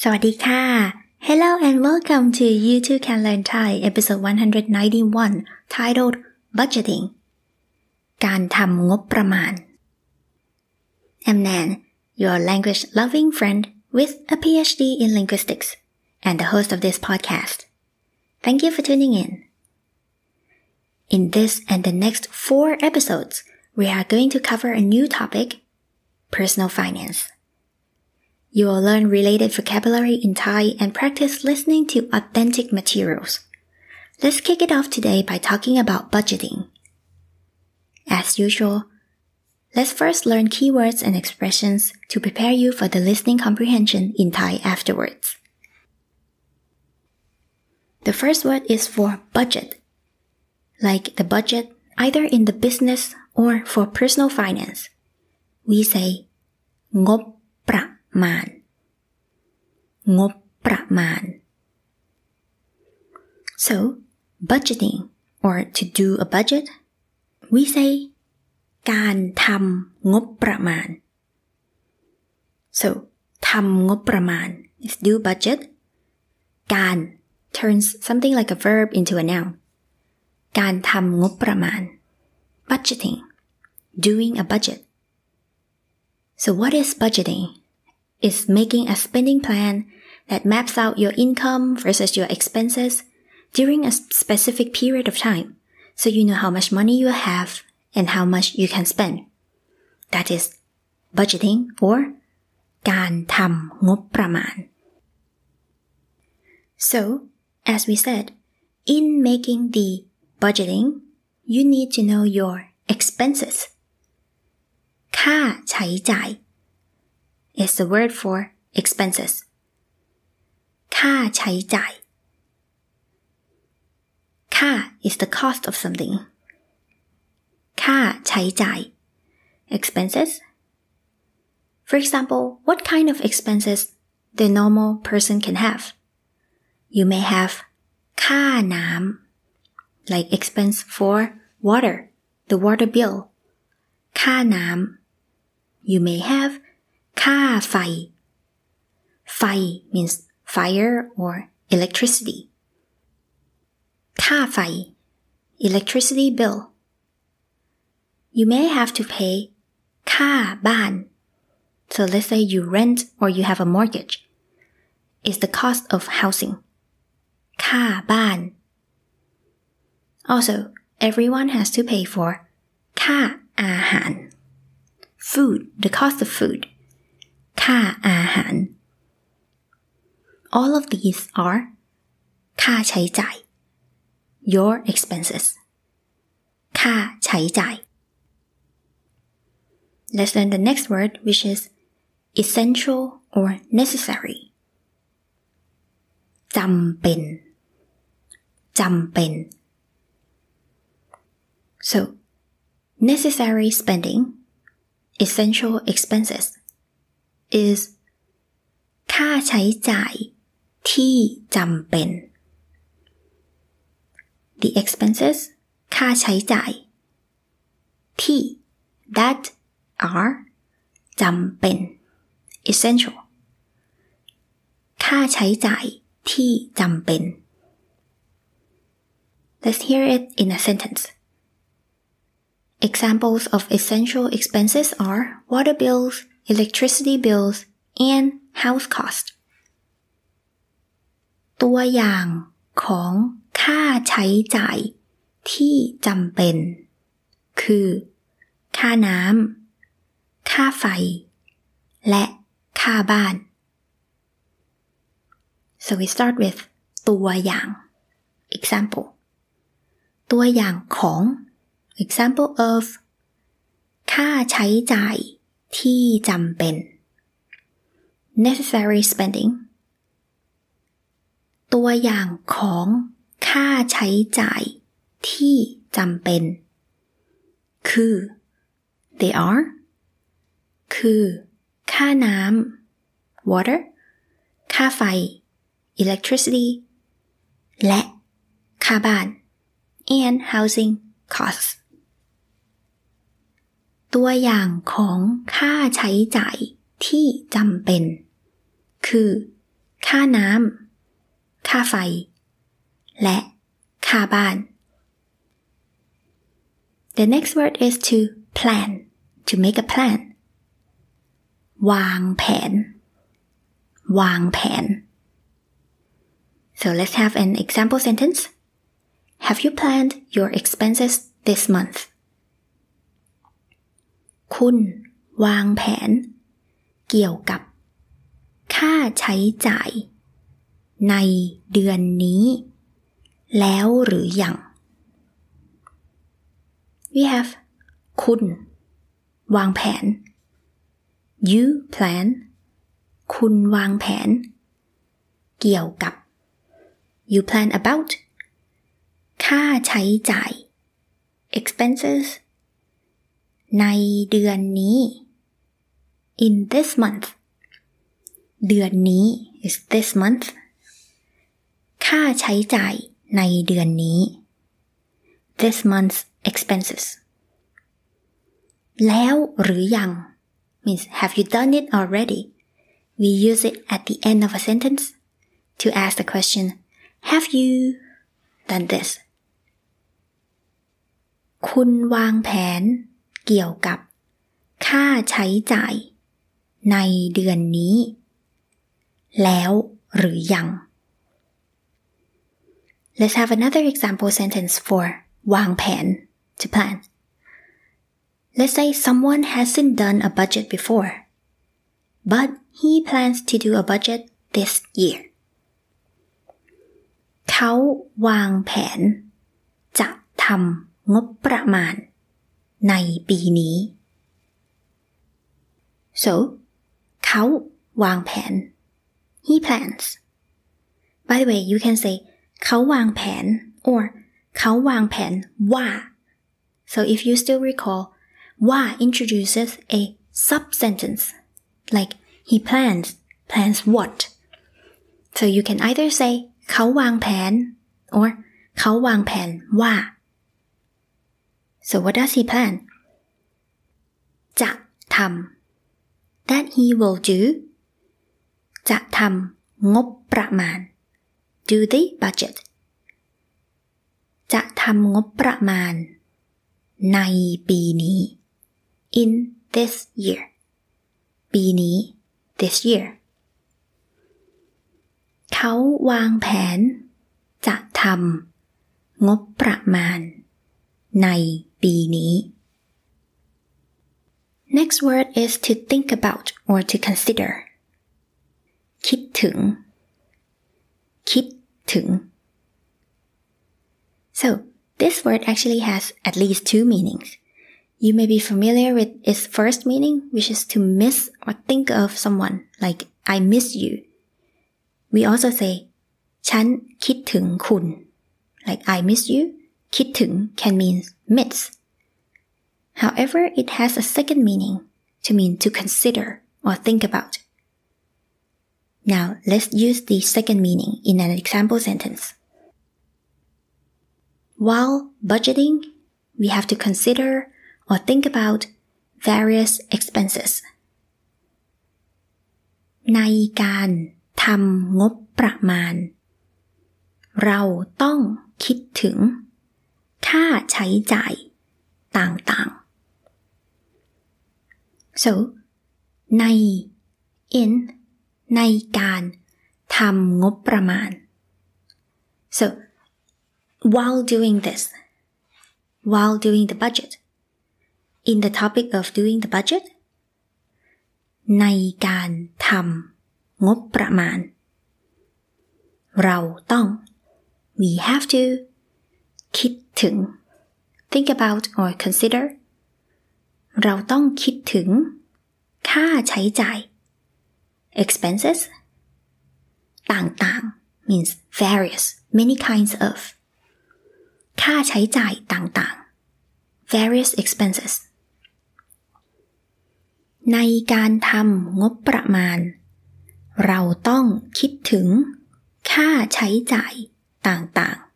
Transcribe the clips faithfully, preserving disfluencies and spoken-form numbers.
วัสดีค่ะ Hello and welcome to You Too Can Learn Thai episode one ninety-one titled Budgeting การทำงบประมาณ I'm Nan, your language loving friend with a P H D in linguistics and the host of this podcast. Thank you for tuning in. In this and the next four episodes, we are going to cover a new topic, personal finance.You will learn related vocabulary in Thai and practice listening to authentic materials. Let's kick it off today by talking about budgeting. As usual, let's first learn keywords and expressions to prepare you for the listening comprehension in Thai afterwards. The first word is for budget, like the budget either in the business or for personal finance. We say งบประมาณงบประมาณ So, budgeting or to do a budget, we say การทำงบประมาณ So, ทำงบประมาณ is do budget. การ turns something like a verb into a noun. การทำงบประมาณ budgeting, doing a budget. So what is budgeting?Is making a spending plan that maps out your income versus your expenses during a specific period of time, so you know how much money you have and how much you can spend. That is budgeting or การทำงบประมาณ So, as we said, in making the budgeting, you need to know your expenses. ค่าใช้จ่ายis the word for expenses. ค่าใช้จ่าย ค่า is the cost of something. ค่าใช้จ่าย expenses. For example, what kind of expenses the normal person can have? You may have ค่าน้ำ like expense for water, the water bill. ค่าน้ำ You may haveค่าไฟ ไฟ means fire or electricity. ค่าไฟ electricity bill. You may have to pay ค่าบ้าน So let's say you rent or you have a mortgage. It's the cost of housing. ค่าบ้าน Also, everyone has to pay for ค่าอาหาร Food, the cost of food.ค่าอาหาร All of these are ค่าใช้จ่าย your expenses ค่าใช้จ่าย Let's learn the next word, which is essential or necessary จำเป็นจำเป็น So, necessary spending, essential expenses is ค่าใช้จ่ายที่จำเป็น The expenses ค่าใช้จ่ายที่ that are จำเป็น essential ค่าใช้จ่ายที่จำเป็น Let's hear it in a sentence. Examples of essential expenses are water bills, electricity bills, and house cost. ตัวอย่างของค่าใช้จ่ายที่จำเป็นคือค่าน้ำค่าไฟและค่าบ้าน So we start with ตัวอย่าง example ตัวอย่างของ example of ค่าใช้จ่ายที่จำเป็น necessary spending ตัวอย่างของค่าใช้จ่ายที่จำเป็นคือ they are คือค่าน้ำ water ค่าไฟ electricity และค่าบ้าน and housing costs ตัวอย่างของค่าใช้จ่ายที่จำเป็นคือค่าน้ำค่าไฟและค่าบ้าน The next word is to plan to make a plan วางแผนวางแผน So let's have an example sentence. Have you planned your expenses this month? คุณวางแผนเกี่ยวกับค่าใช้จ่ายในเดือนนี้แล้วหรือยัง We have คุณวางแผน You plan คุณวางแผนเกี่ยวกับ You plan about ค่าใช้จ่าย expenses ในเดือนนี้ in this month เดือนนี้ is this month ค่าใช้จ่ายในเดือนนี้ this month's expenses แล้วหรือยัง means have you done it already? We use it at the end of a sentence to ask the question have you done this? คุณวางแผนเกี่ยวกับค่าใช้จ่ายในเดือนนี้แล้วหรือยัง Let's have another example sentence for วางแผน to plan. Let's say someone hasn't done a budget before, but he plans to do a budget this year. เขาวางแผนจะทำงบประมาณในปีนี้ So เขาวางแผน He plans. By the way, you can say เขาวางแผน or เขาวางแผนว่า So if you still recall, ว่า introduces a sub-sentence like he plans, plans what? So you can either say เขาวางแผน or เขาวางแผนว่า So what does he plan? จะทำ that he will do จะทำงบประมาณ do the budget จะทำงบประมาณในปีนี้ in this year ปีนี้ this year เขาวางแผนจะทำงบประมาณในปีนี้ Next word is to think about or to consider คิดถึงคิดถึง So this word actually has at least two meanings. You may be familiar with its first meaning, which is to miss or think of someone, like I miss you. We also say ฉันคิดถึงคุณ like I miss you. คิดถึง can mean miss. However, it has a second meaning to mean to consider or think about. Now, let's use the second meaning in an example sentence. While budgeting, we have to consider or think about various expenses. ในการทำงบประมาณเราต้องคิดถึงค่าใช้จ่ายต่างๆ So ใน in ในการทำงบประมาณ So while doing this while doing the budget in the topic of doing the budget ในการทำงบประมาณเราต้อง we have to คิดถึง think about or consider เราต้องคิดถึงค่าใช้จ่าย expenses ต่างๆ means various many kinds of ค่าใช้จ่ายต่างๆ various expenses ในการทำงบประมาณเราต้องคิดถึงค่าใช้จ่ายต่างๆ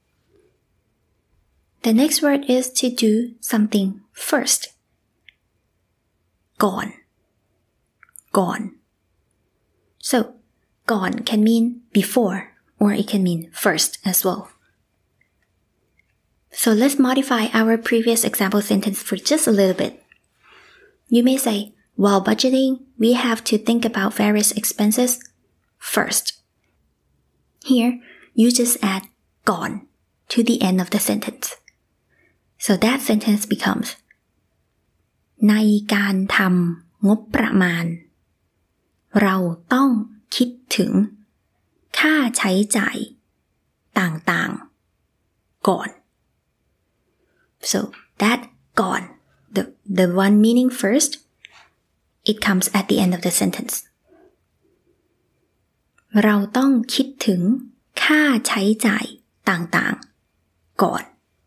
The next word is to do something first ก่อนก่อน So ก่อน can mean before or it can mean first as well. So let's modify our previous example sentence for just a little bit. You may say, while budgeting, we have to think about various expenses first. Here, you just add ก่อน to the end of the sentence. So that sentence becomes ในการทำงบประมาณเราต้องคิดถึงค่าใช้จ่ายต่างๆก่อน So that ก่อน the, the one meaning first, it comes at the end of the sentence. เราต้องคิดถึงค่าใช้จ่ายต่างๆก่อน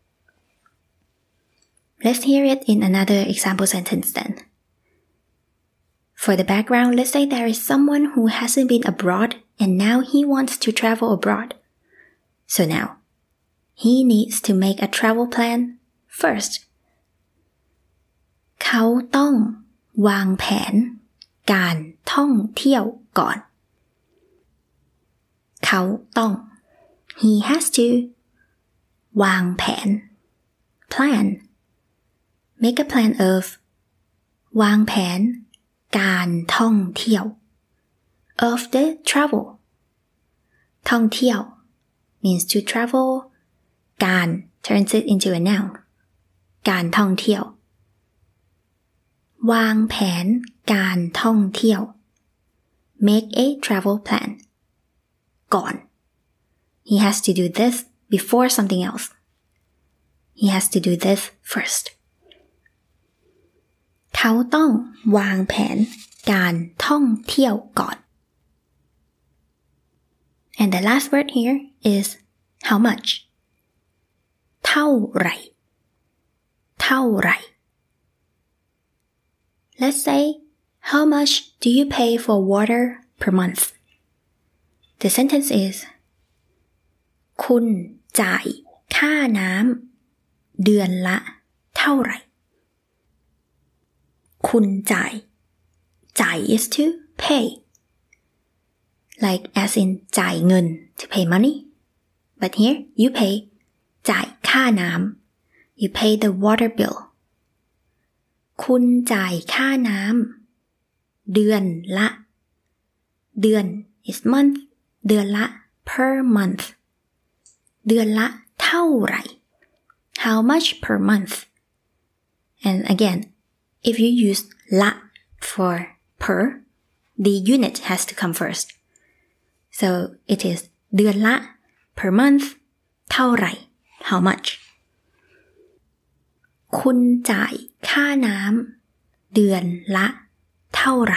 Let's hear it in another example sentence then. For the background, let's say there is someone who hasn't been abroad and now he wants to travel abroad. So now, he needs to make a travel plan first. เขาต้องวางแผนการท่องเที่ยวก่อนเขาต้อง he has to วางแผน plan make a plan of วางแผนการท่องเที่ยว of the travel ท่องเที่ยว means to travel การ turns it into a noun การท่องเที่ยววางแผนการท่องเที่ยว make a travel plan ก่อน he has to do this before something else he has to do this first เขาต้องวางแผนการท่องเที่ยวก่อน and the last word here is how much เท่าไหร่เท่าไหร่ Let's say, how much do you pay for water per month? The sentence is คุณจ่ายค่าน้ำเดือนละเท่าไหร่คุณจ่ายจ่าย is to pay like as in จ่ายเงิน to pay money but here you pay จ่ายค่าน้ำ you pay the water bill คุณจ่ายค่าน้ำเดือนละเดือน is month เดือนละ per month เดือนละเท่าไหร่ how much per month and again if you use ละ for per the unit has to come first so it is เดือนละ per month เท่าไหร่ how muchคุณจ่ายค่าน้ำเดือนละเท่าไหร่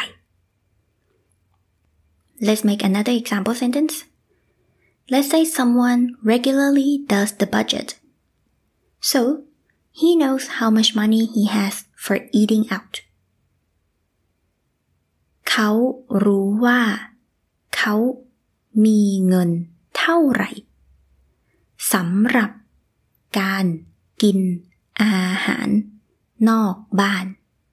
Let's make another example sentence. Let's say someone regularly does the budget. So, he knows how much money he has for eating out. เขารู้ว่าเขามีเงินเท่าไหร่สำหรับการกินอาหารนอกบ้าน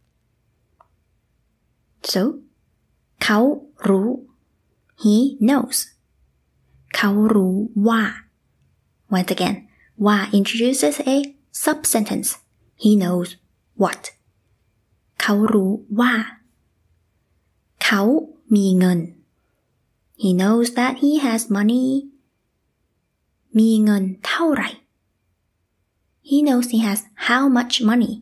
so เขารู้ he knows เขารู้ว่า once again ว่า introduces a sub-sentence he knows what เขารู้ว่าเขามีเงิน he knows that he has money มีเงินเท่าไหร่He knows he has how much money.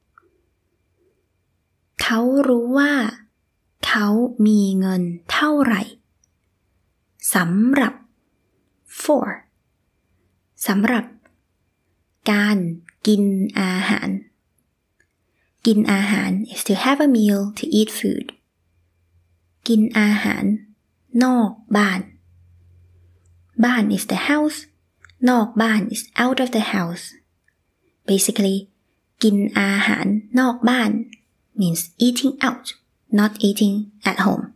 เขารู้ว่าเขามีเงินเท่าไหร่สำหรับ for สำหรับการกินอาหารกินอาหาร is to have a meal to eat food กินอาหารนอกบ้านบ้าน is the house นอกบ้าน is out of the house Basically, กินอาหารนอกบ้าน means eating out, not eating at home.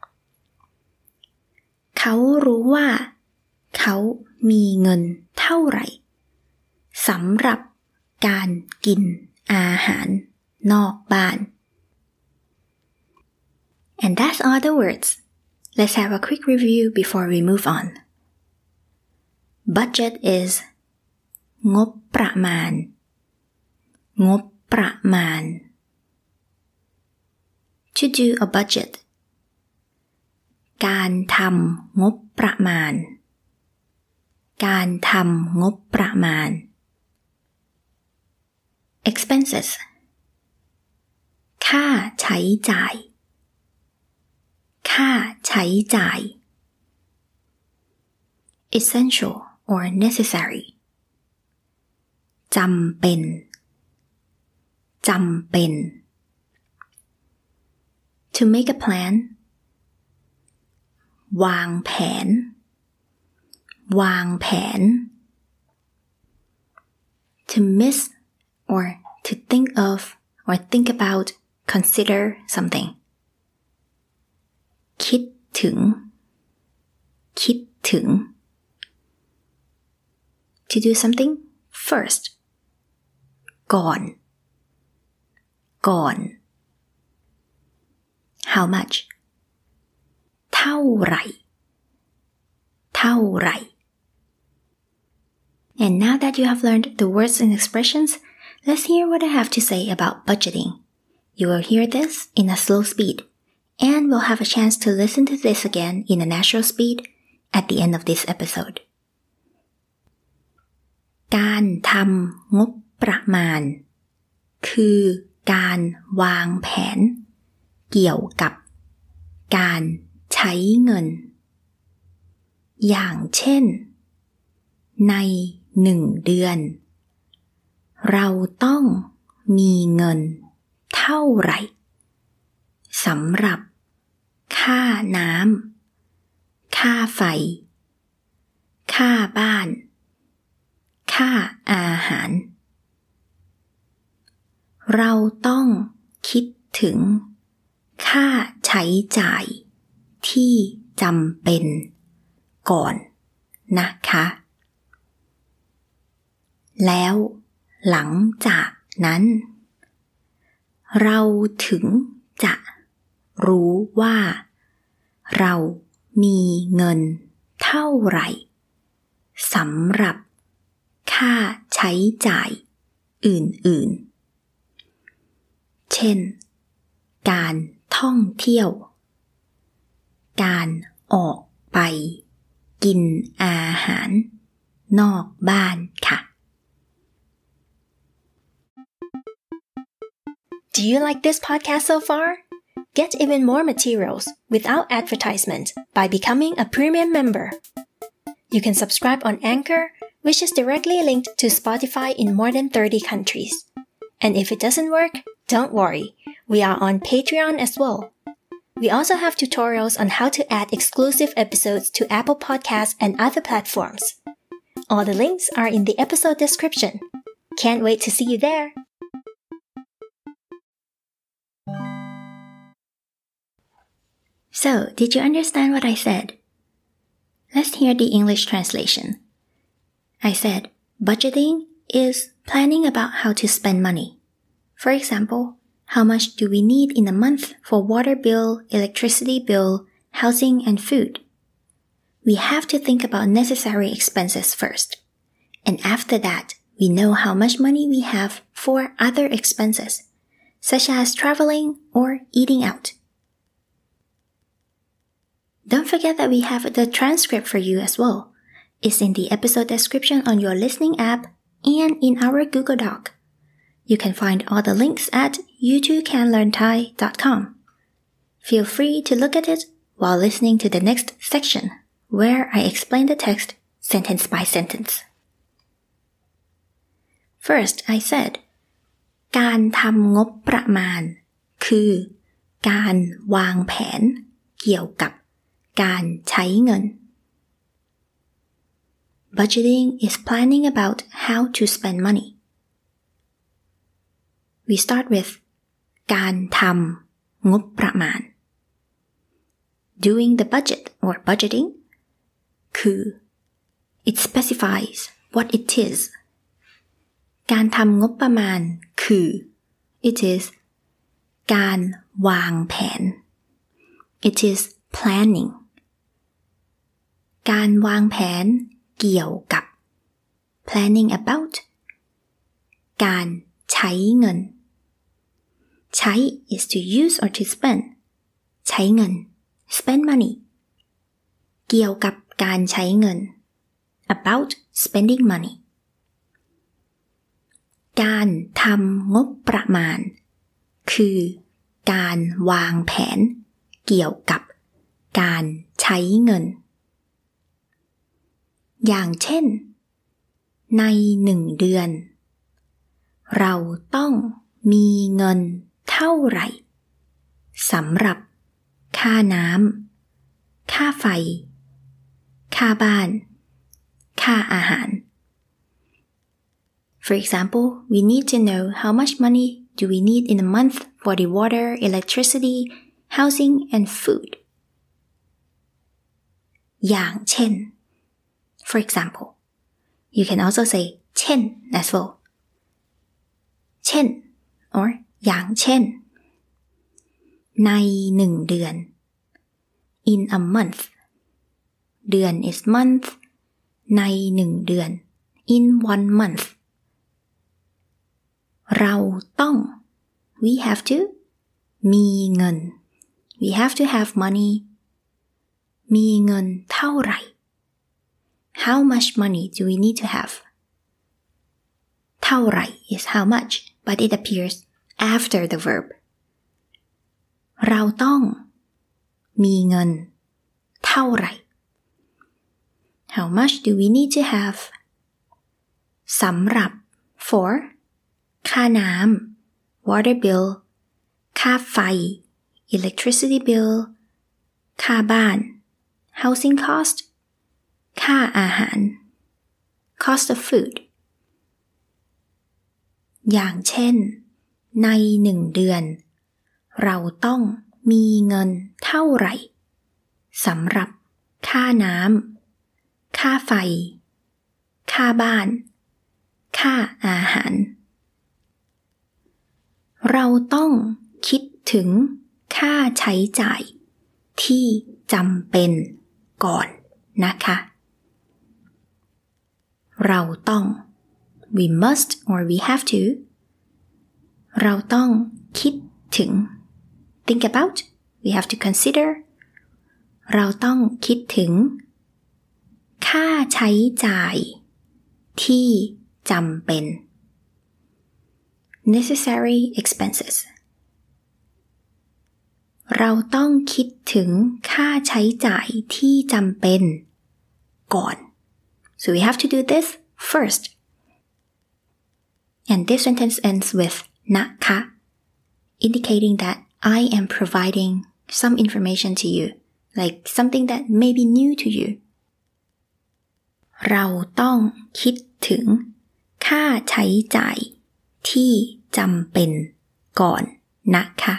เขารู้ว่าเขามีเงินเท่าไหร่สำหรับการกินอาหารนอกบ้าน And that's all the words. Let's have a quick review before we move on. Budget is งบประมาณงบประมาณ To do a budget การทำงบประมาณการทำงบประมาณ Expenses ค่าใช้จ่ายค่าใช้จ่าย Essential or necessary จำเป็นจำเป็น To make a plan วางแผนวางแผน To miss or to think of or think about consider something คิดถึงคิดถึง To do something first ก่อนก่อน How much เท่าไหร่เท่าไหร่ And now that you have learned the words and expressions, let's hear what I have to say about budgeting. You will hear this in a slow speed, and we'll have a chance to listen to this again in a natural speed at the end of this episode. การทำงบประมาณคือการวางแผนเกี่ยวกับการใช้เงินอย่างเช่นในหนึ่งเดือนเราต้องมีเงินเท่าไหร่สำหรับค่าน้ำค่าไฟค่าบ้านค่าอาหารเราต้องคิดถึงค่าใช้จ่ายที่จำเป็นก่อนนะคะแล้วหลังจากนั้นเราถึงจะรู้ว่าเรามีเงินเท่าไหร่สำหรับค่าใช้จ่ายอื่นๆเช่นการท่องเที่ยวการออกไปกินอาหารนอกบ้านค่ะ Do you like this podcast so far? Get even more materials without advertisement by becoming a premium member. You can subscribe on Anchor, which is directly linked to Spotify in more than thirty countries. And if it doesn't work, don't worry, we are on Patreon as well. We also have tutorials on how to add exclusive episodes to Apple Podcasts and other platforms. All the links are in the episode description. Can't wait to see you there! So, did you understand what I said? Let's hear the English translation. I said, budgeting is planning about how to spend money. For example, how much do we need in a month for water bill, electricity bill, housing, and food? We have to think about necessary expenses first. And after that, we know how much money we have for other expenses, such as traveling or eating out. Don't forget that we have the transcript for you as well. It's in the episode description on your listening app and in our Google Doc. You can find all the links at you too can learn thai dot com. Feel free to look at it while listening to the next section, where I explain the text sentence by sentence. First, I said, การทำงบประมาณคือการวางแผนเกี่ยวกับการใช้เงิน Budgeting is planning about how to spend money. We start with การทำงบประมาณ Doing the budget or budgeting คือ It specifies what it is. การทำงบประมาณคือ It is การวางแผน It is planning การวางแผนเกี่ยวกับ planning about การใช้เงินใช้ is to use or to spend ใช้เงิน spend money เกี่ยวกับการใช้เงิน about spending money การทำงบประมาณคือการวางแผนเกี่ยวกับการใช้เงินอย่างเช่นในหนึ่งเดือนเราต้องมีเงินเท่าไหร่สำหรับค่าน้ำค่าไฟค่าบ้านค่าอาหาร For example, we need to know how much money do we need in a month for the water, electricity, housing, and food. อย่างเช่น For example, you can also say เช่น as well. เช่น or อย่างเช่นในหนึ่งเดือน in a month เดือน is month ในหนึ่งเดือน in one month เราต้อง we have to มีเงิน we have to have money มีเงินเท่าไหร่ how much money do we need to have เท่าไหร่ is how much but it appears after the verb เราต้องมีเงินเท่าไหร่ how much do we need to have สำหรับ for ค่าน้ำ water bill ค่าไฟ electricity bill ค่าบ้าน housing cost ค่าอาหาร cost of food อย่างเช่นในหนึ่งเดือนเราต้องมีเงินเท่าไหร่สำหรับค่าน้ำค่าไฟค่าบ้านค่าอาหารเราต้องคิดถึงค่าใช้จ่ายที่จำเป็นก่อนนะคะเราต้อง we must or we have to เราต้องคิดถึง think about we have to consider เราต้องคิดถึงค่าใช้จ่ายที่จำเป็น necessary expenses เราต้องคิดถึงค่าใช้จ่ายที่จำเป็นก่อน so we have to do this first and this sentence ends with นะคะ indicating that I am providing some information to you like something that may be new to you เราต้องคิดถึงค่าใช้จ่ายที่จำเป็นก่อนนะคะ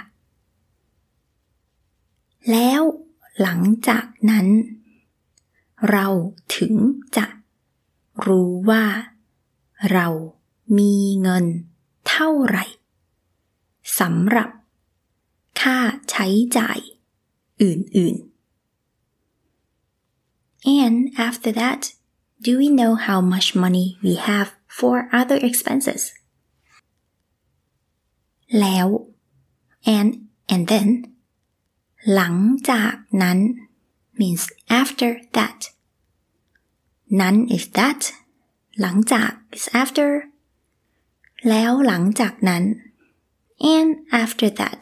แล้วหลังจากนั้นเราถึงจะรู้ว่าเรามีเงินเท่าไหร่สำหรับค่าใช้จ่ายอื่นๆ and after that do we know how much money we have for other expenses แล้ว and and then หลังจากนั้น means after that นั้น is that หลังจาก is after แล้วหลังจากนั้น and after that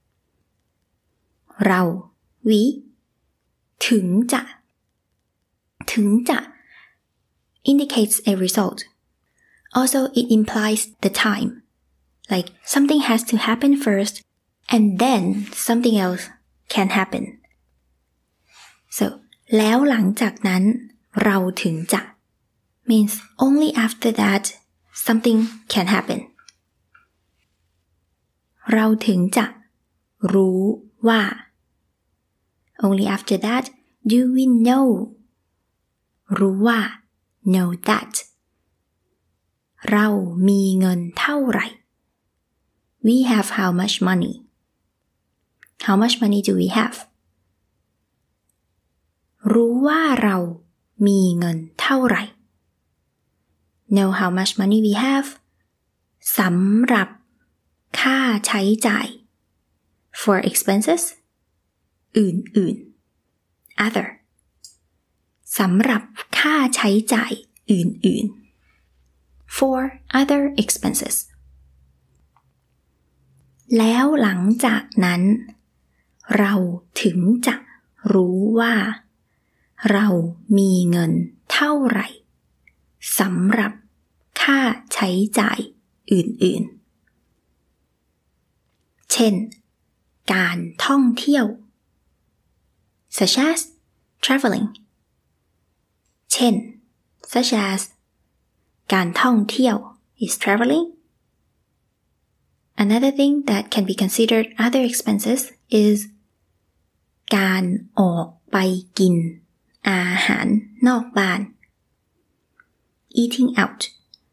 เรา we ถึงจะถึงจะ indicates a result also it implies the time like something has to happen first and then something else can happen so แล้วหลังจากนั้นเราถึงจะ means only after that something can happen เราถึงจะรู้ว่า only after that do we know รู้ว่า know that เรามีเงินเท่าไหร่ we have how much money how much money do we have รู้ว่าเรามีเงินเท่าไหร่ know how much money we have สำหรับค่าใช้จ่าย for expenses อื่นๆ other สำหรับค่าใช้จ่ายอื่นๆ for other expenses แล้วหลังจากนั้นเราถึงจะรู้ว่าเรามีเงินเท่าไหร่สำหรับค่าใช้จ่ายอื่นๆเช่นการท่องเที่ยว such as traveling เช่น such as การท่องเที่ยว is traveling. Another thing that can be considered other expenses is การออกไปกินอาหารนอกบ้าน eating out.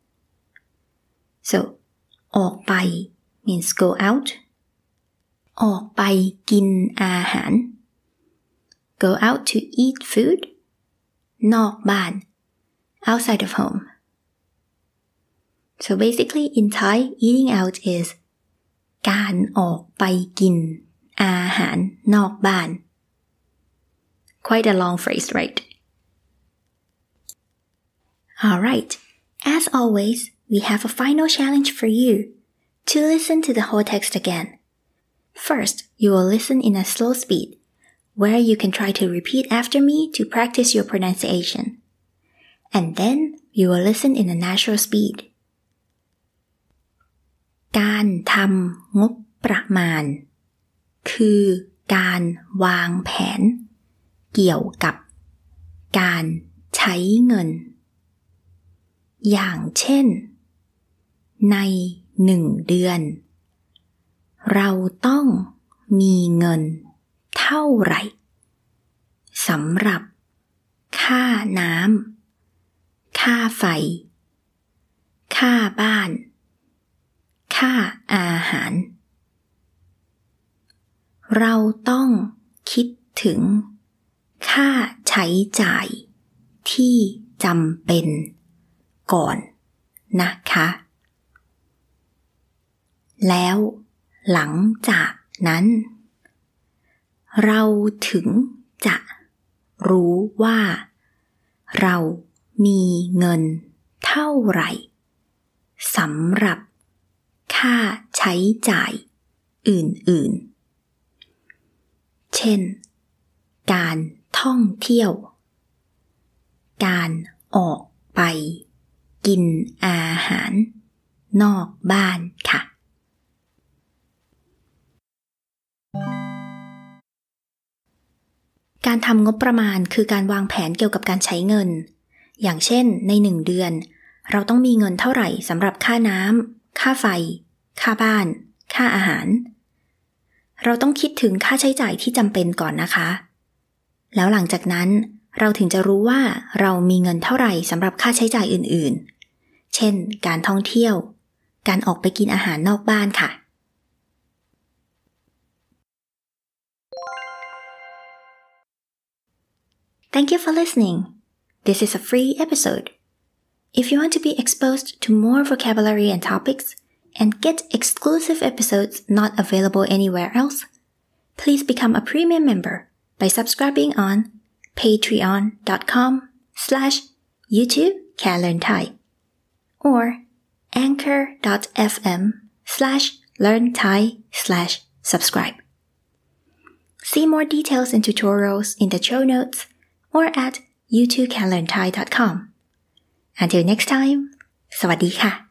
So ออกไป means go out. ออกไปกินอาหาร go out to eat food. นอกบ้าน outside of home. So basically in Thai, eating out is การออกไปกินอาหารนอกบ้าน Quite a long phrase, right? Alright, as always, we have a final challenge for you to listen to the whole text again. First, you will listen in a slow speed, where you can try to repeat after me to practice your pronunciation. And then, you will listen in a natural speed. การทำงบประมาณคือการวางแผนเกี่ยวกับการใช้เงินอย่างเช่นในหนึ่งเดือนเราต้องมีเงินเท่าไหร่สำหรับค่าน้ำค่าไฟค่าบ้านค่าอาหารเราต้องคิดถึงค่าใช้จ่ายที่จำเป็นก่อนนะคะแล้วหลังจากนั้นเราถึงจะรู้ว่าเรามีเงินเท่าไหร่สำหรับค่าใช้จ่ายอื่นๆเช่นการท่องเที่ยวการออกไปกินอาหารนอกบ้านค่ะการทำงบประมาณคือการวางแผนเกี่ยวกับการใช้เงินอย่างเช่นในหนึ่งเดือนเราต้องมีเงินเท่าไหร่สำหรับค่าน้ำค่าไฟค่าบ้านค่าอาหารเราต้องคิดถึงค่าใช้จ่ายที่จำเป็นก่อนนะคะแล้วหลังจากนั้นเราถึงจะรู้ว่าเรามีเงินเท่าไหร่สำหรับค่าใช้จ่ายอื่นๆเช่นการท่องเที่ยวการออกไปกินอาหารนอกบ้านค่ะ Thank you for listening. This is a free episode. If you want to be exposed to more vocabulary and topics and get exclusive episodes not available anywhere else, please become a premium member by subscribing on patreon.com slash YouTube Can Learn Thai or anchor.fm slash learn Thai slash subscribe. See more details and tutorials in the show notes or at you too can learn thai dot com. Until next time, สวัสดีค่ะ